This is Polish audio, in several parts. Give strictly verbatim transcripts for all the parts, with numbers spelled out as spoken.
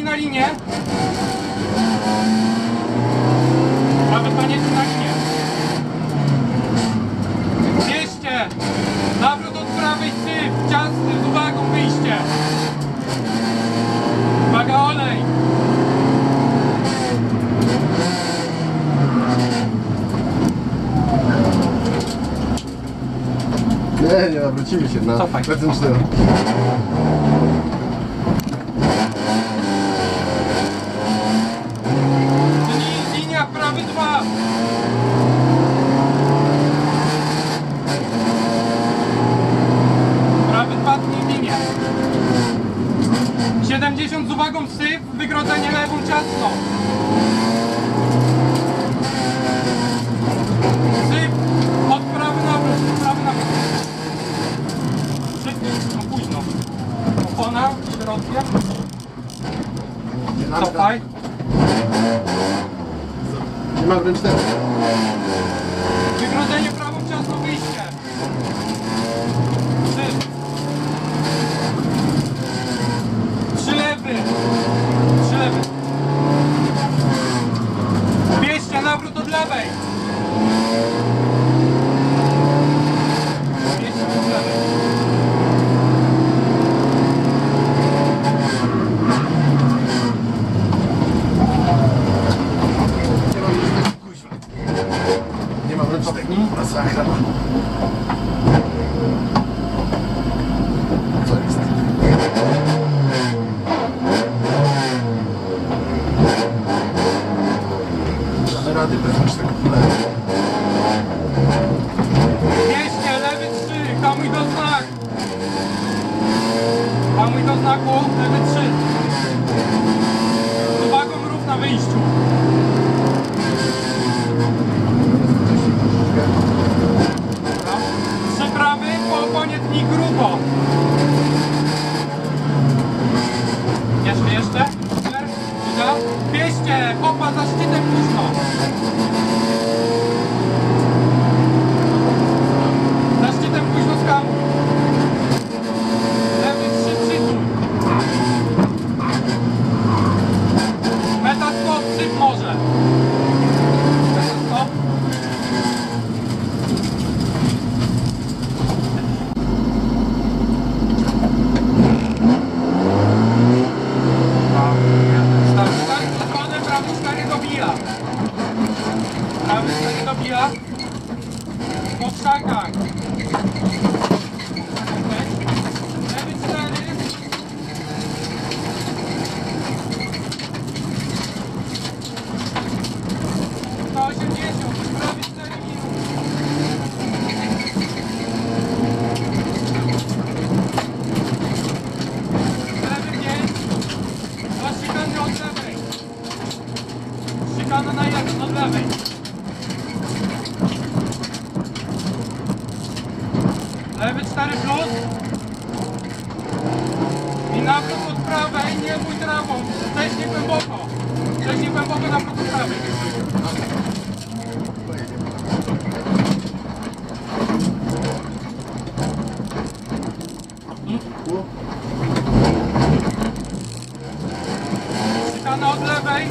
na linię. Prawy panieczek na linię. dwieście. Nawrót od prawej syf. Ciasny, z uwagą wyjście. Uwaga, olej. Nie, nie, wrócimy się na P cztery. Linia prawy dwa. Prawy dwa tnie linię. siedemdziesiąt z uwagą syf, wygrodzenie lewą ciasno. Syf, od prawy nawrót, prawy nawrót. Szybko, no późno. Opona, środkiem. Cofaj. Nie ma wręcz tego. Wygrodzenie prawą ciasno, wyjście. Syf. Trzy lewy. Trzy lewy. dwieście, nawrót od lewej. dwieście od lewej. Nie ma wręcz tego. Masakra. Co jest? Damy rady bez tego problemu. dwieście, lewy trzy, hamuj do znak. Hamuj do znaku, lewy trzy. Z uwagą rów na wyjściu. Dobra. Trzy prawy, po oponie tnij grubo. Jeszcze, jeszcze. Uda. dwieście, opa za szczytem późno. Za szczytem późno skamuj. Lewy trzy, przytul. Meta stop, syp może. Meta stop. Prawy cztery dobija. Prawy cztery dobija. Po krzakach. Lewy cztery. sto osiemdziesiąt. Prawy cztery minut. Lewy pięć. Do szykany od lewej. Szykana na jeden od lewej. Lewy cztery plus. I nawrót od prawej, nie bój trawą. Wcześniej głęboko. Wcześniej głęboko nawrót od prawej. Szykana od lewej.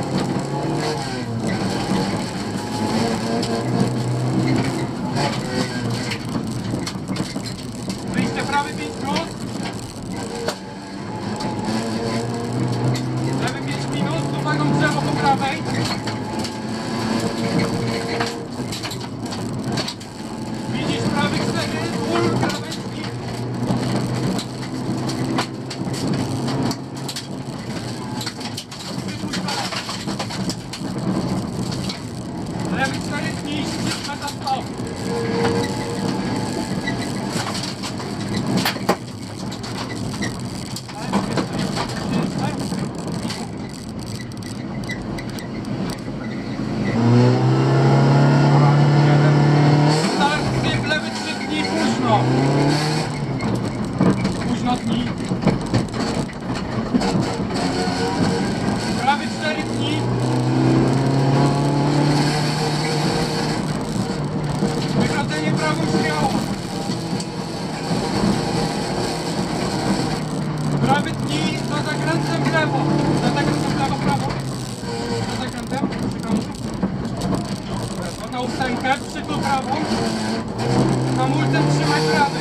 Wyjście prawy pięć plus. Lewy pięć minut, z uwagą drzewo po prawej. Widzisz prawy cztery, ból krawędzi. Lewy cztery dni, szczyt, meta stop. Lewy trzy dni, późno. Późno dni. Prawy cztery dni. Wygrodzenie prawą śmiało. Prawy dni za zakrętem w lewo. Za zakrętem prawą. Hamulcem trzymaj prawej.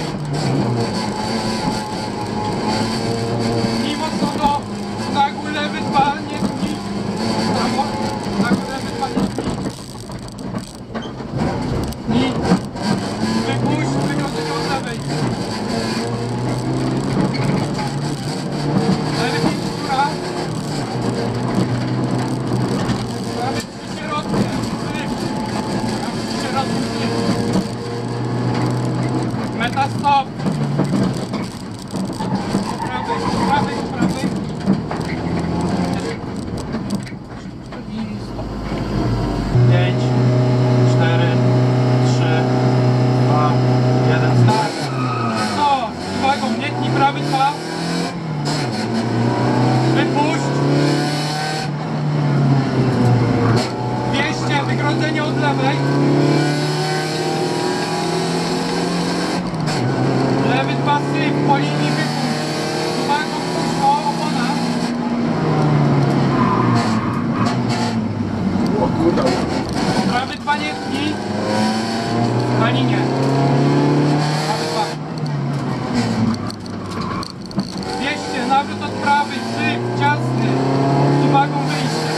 I mocno do nagły lewy dwa, nie tnij. Prawo. Nagły lewy dwa, nie tnij. I wypuść, wyglądaj od lewej. Lewy pięć góra. Prawy trzy środkiem. Syf. Prawy trzy środkiem. Syf. Meta stop. Po prawej, po prawej, po prawej. I stop. pięć, cztery, trzy, dwa, jeden, start. No, z uwagą, nie tnij prawy dwa. Wypuść. dwieście, wygrodzenie od lewej. Lewy dwa syf, po linii wypuść. Z uwagą, puść o opona. O kurwa. Prawy dwa nie tnij. Na linię. Prawy dwa. dwieście, nawrót od prawej, syf, ciasny. Z uwagą wyjście.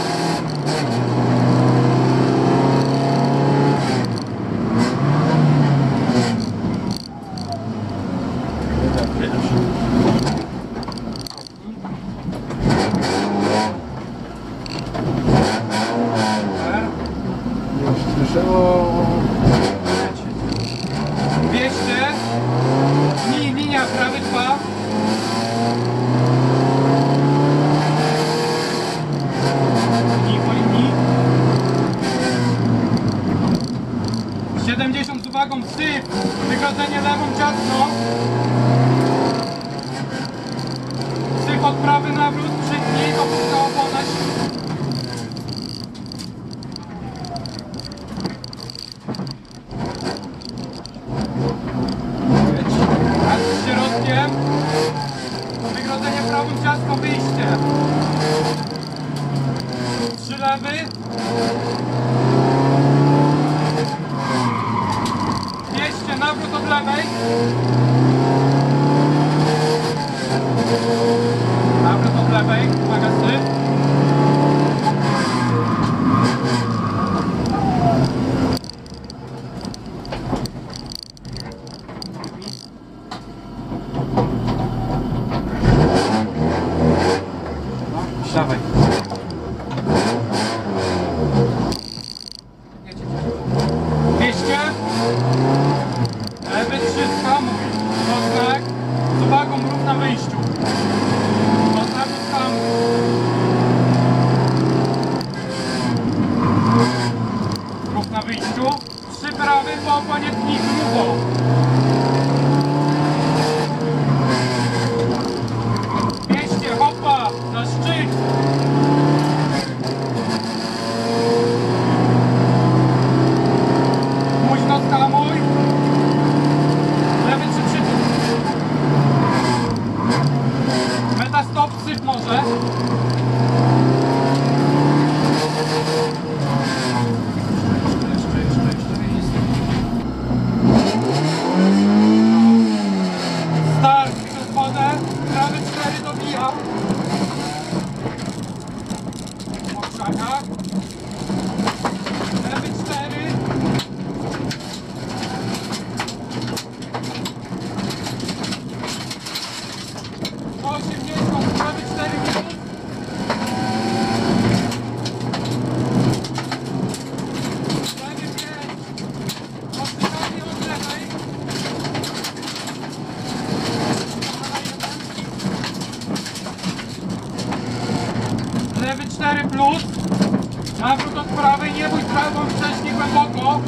Już słyszę o... dwieście. Linii, linia, prawy dwa. Linii po linii. siedemdziesiąt z uwagą, syf. Wygrodzenie lewą ciasno. Syf od prawy nawrót, przytnij, opuszcza opona. Raz z środkiem. Wygrodzenie prawą ciasko, wyjście. Trzy lewy. dwieście, nawrót od lewej. Nawrót od lewej, uwaga syf. Dawaj. dwieście. Lewy trzy, skamuj. Roznak. Z uwagą rób na wyjściu. Roznak, skamuj. Rób na wyjściu. Trzy prawy, po oponie tnij grubo. dwieście, hopa, na szczyt. Późno skamuj. Lewy trzy przytup. Meta stop, syf może. Jeszcze, jeszcze, jeszcze, jeszcze. Start przez wodę. Prawy cztery dobija. Po krzakach. Lewy cztery. osiemdziesiąt, prawy cztery minut. Lewy pięć. Oddychanie od lewej. Lewy cztery plus. Nawrót od prawej, nie bój prawą, wcześniej głęboko.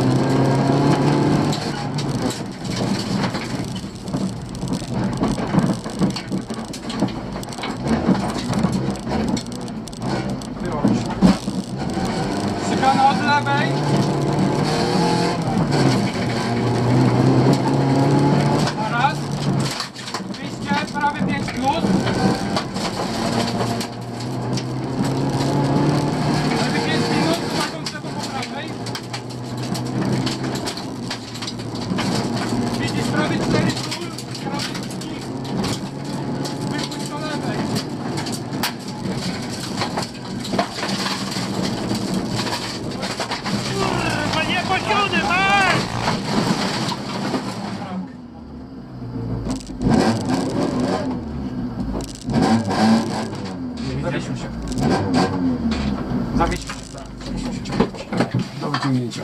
Szykana od lewej. Raz. Wyjście, prawy pięć plus. Lewy pięć minut, uwagą z lewo po prawej. Zawiesić. Do wyciągnięcia.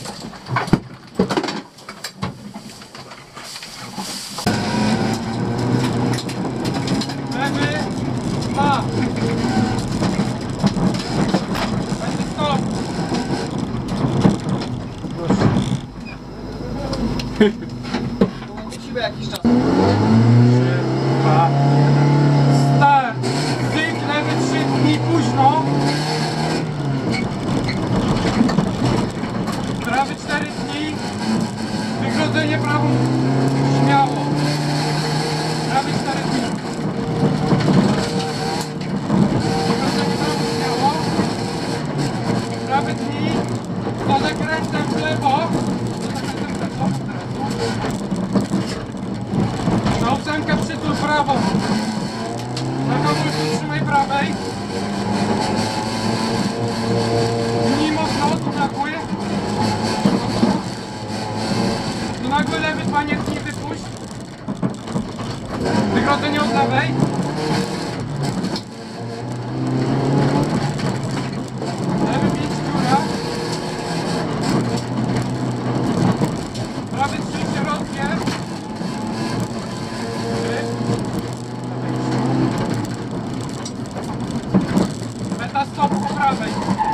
Lewy, dwa. Będzie stop. Musimy jakiś czas. trzy, dwa, jeden. Start. Tyk, lewy, trzy dni późno. Prawy cztery dni. Wygrodzenie prawą śmiało. Prawy cztery dni. Wygrodzenie prawą śmiało. Prawy dni. To zakrętem w lewo. To zakrętem w lewo. Na ósemkę przytul prawą. Na hamulcu trzymaj prawej. Mniej mocno, tu nagły. Tu nagły lewy, panie, nie wypuść. Wygrodzenie od lewej. Lewy pięć dziura. Prawy trzy środkiem. Meta stop po prawej.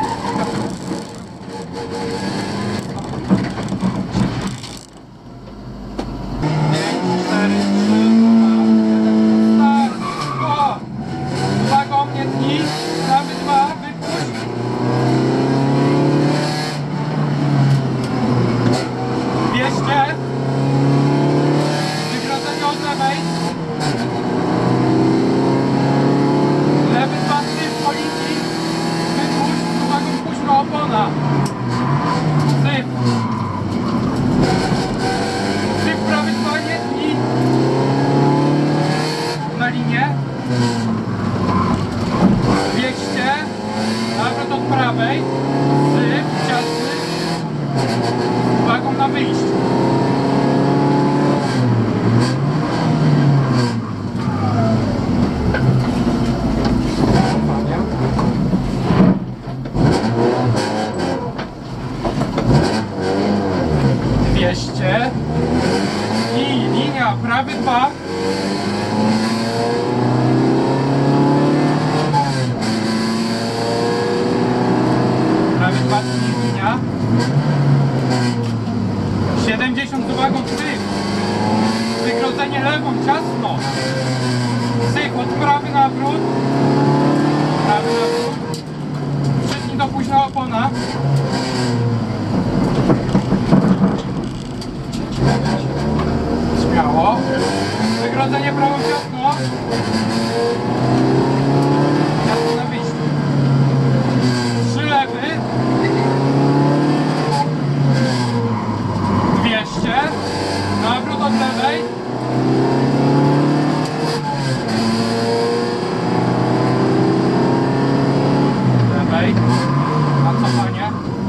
pięć, cztery, trzy, dwa, jeden. Start. Go. Uwaga, mnie dni. Prawy dwa, wypuść. dwieście. Wygrodzenie od lewej. Lewy dwa, trzy w policji. Wypuść, uwagą późno opona. Syp. Syp prawy dwa, nie dni. Na linię. dwieście. Nawrot od prawej. Syp, ciasny. Uwagą na wyjściu. dwieście i linia prawy dwa. Prawy dwa i linia. siedemdziesiąt z uwagą syk. Wygrodzenie lewą, ciasno. Syk, od prawy nawrót. Prawy nawrót. Przytnij do późna opona. Śmiało. Wygrodzenie prawą ciasno. Ciasno na wyjściu. Trzy lewy. dwieście. Nawrót od lewej. Lewej. Na cofanie.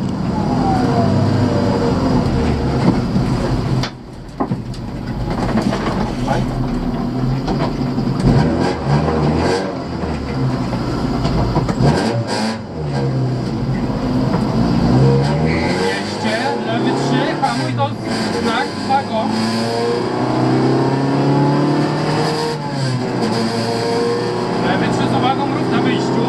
Hamuj do znak, uwagą. Lewy trzy z uwagą, rób na wyjściu.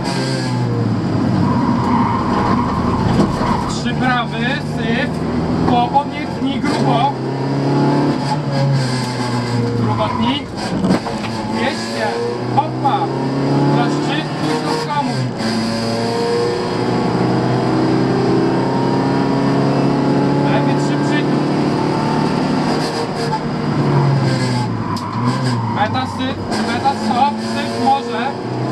Trzy prawy, syp. Kłopot, nie tnij grubo. Grubo tnij. dwieście. Hoppa. Za szczyt, pójdź do hamuj. Meta syp, meta stop, syp może.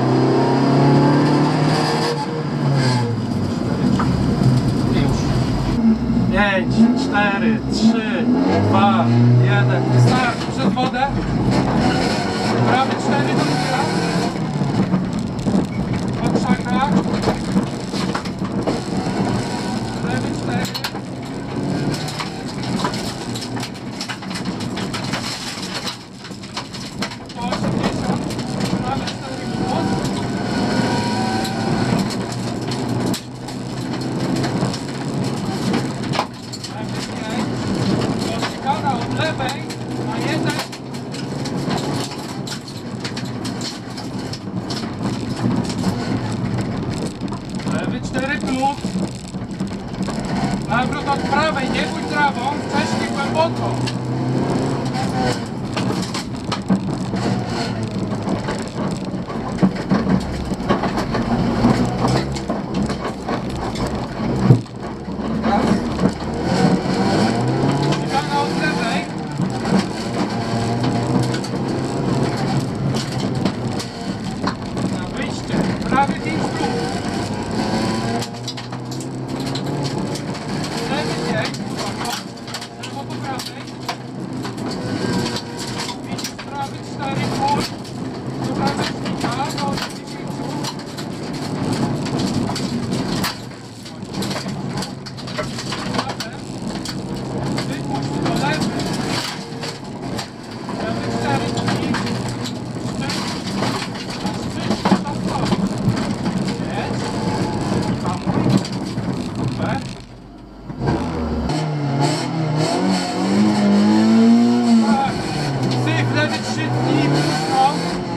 Już. pięć, cztery, trzy, dwa, jeden. Start przez wodę. Prawy cztery do góra. Po krzakach. Lewy cztery. głęboko. Raz. Ściana od lewej. Na wyjście. Prawy pięć prób. Lewy bieg. Lewo po prawej. Pięć prawy, cztery pół. Do prawej śmika. Do dziesięciu. Prawe. Wypuść do lewy. Lewy cztery drzwi. Szczyt. Na szczyt. Tam stoi. Jedź. Hamuj. Super. Tak. Syf, lewy trzy dni. Pusto.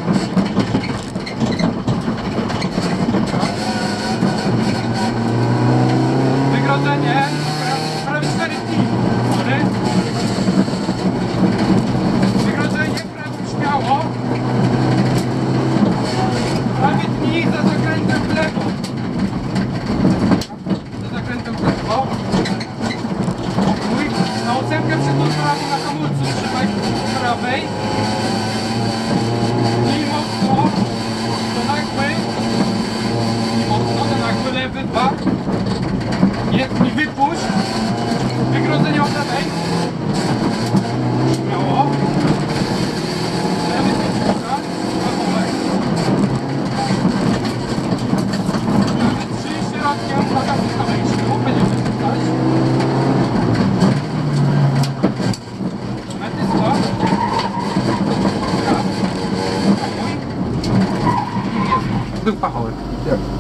Wygrodzenie. Prawie cztery dni. Sorry. Wygrodzenie, prawie śmiało. Prawie dni za zakrętem w lewo. Za zakrętem w lewo. Mój. Na ósemkę przed motorami na hamulcu trzymaj po prawej. I mocno. Do nagły. I mocno, do nagły lewy dwa. Jest mi wypuść. Wygrodzenie od lewej. Śmiało. Lewy pięćdziesiąt. Hamulek. Lewy trzy środkiem. Uwaga, na wejściu. Będziemy wypuszczać. Do mety zła. Raz. Hamuj. I jest. Był pachołek. Jak?